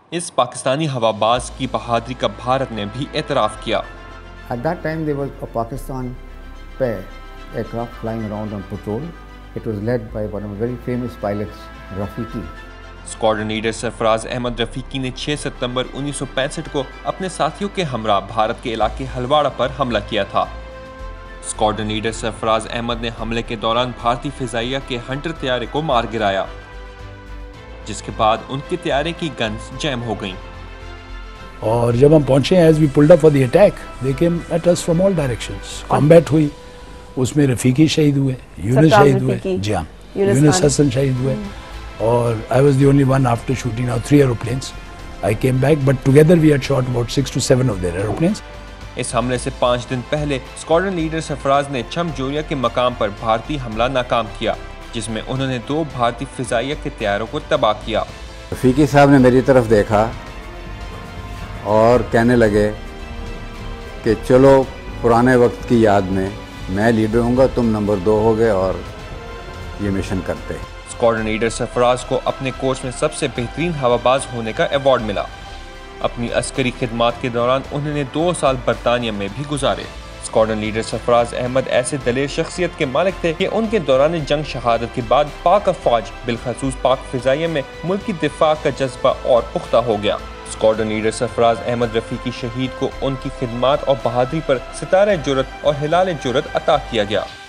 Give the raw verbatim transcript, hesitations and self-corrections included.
اس پاکستانی ہواباز کی بہادری کا بھارت نے بھی اعتراف کیا۔ At that time there was a Pakistan pair aircraft flying around on patrol. It was led by one of the very famous pilots, Rafiqi. Squadron leader Sarfaraz Ahmed Rafiqi نے چھ ستمبر انیس سو پینسٹھ کو اپنے ساتھیوں کے ہمراہ بھارت کے علاقے ہلواڑا پر حملہ کیا تھا۔ اسکواڈرن لیڈر سرفراز احمد نے حملے کے دوران بھارتی فضائیہ کے ہنٹر طیارے کو مار گرایا، جس کے بعد ان کے طیارے کی گنز جیم ہو گئیں۔ اور جب ہم پہنچے as we pulled up for the attack they came at us from all directions, combat ہوئی، اس میں رفیقی شہید ہوئے، یونس شہید ہوئے، جی ہاں یونس حسن شہید ہوئے، اور I was the only one after shooting out three aeroplanes. I came back, but together we had shot about six to seven of their aeroplanes. اس حملے سے پانچ دن پہلے اسکواڈرن لیڈر سرفراز نے چھم جوریا کے مقام پر بھارتی حملہ ناکام کیا، جس میں انہوں نے دو بھارتی فضائیہ کے طیاروں کو تباہ کیا۔ رفیقی صاحب نے میری طرف دیکھا اور کہنے لگے کہ چلو پرانے وقت کی یاد میں میں لیڈر ہوں گا، تم نمبر دو ہوگے اور یہ مشن کرتے۔ اسکواڈرن لیڈر سرفراز کو اپنے کورس میں سب سے بہترین ہواباز ہونے کا ایوارڈ ملا۔ اپنی عسکری خدمات کے دوران انہوں نے دو سال برطانیہ میں بھی گزارے۔ اسکواڈرن لیڈر سرفراز احمد ایسے دلیر شخصیت کے مالک تھے کہ ان کے دوران جنگ شہادت کے بعد پاک افواج بالخصوص پاک فضائیہ میں ملکی دفاع کا جذبہ اور پختہ ہو گیا۔ اسکواڈرن لیڈر سرفراز احمد رفیقی شہید کو ان کی خدمات اور بہادری پر ستارہ جرأت اور ہلال جرأت عطا کیا گیا۔